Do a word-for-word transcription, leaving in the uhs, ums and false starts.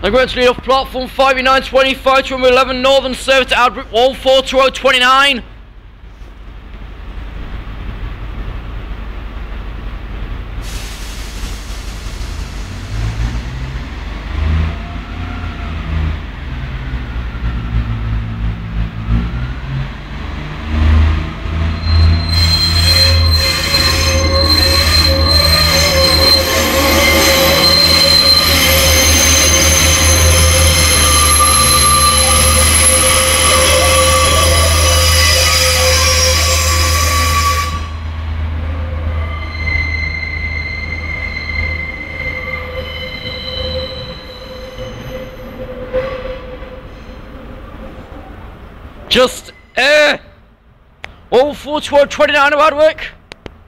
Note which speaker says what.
Speaker 1: I'm going to lead off platform five nine twenty-five to eleven Northern Service to Albert Wall four two zero two nine. Just, uh, all four two zero two nine, hard work.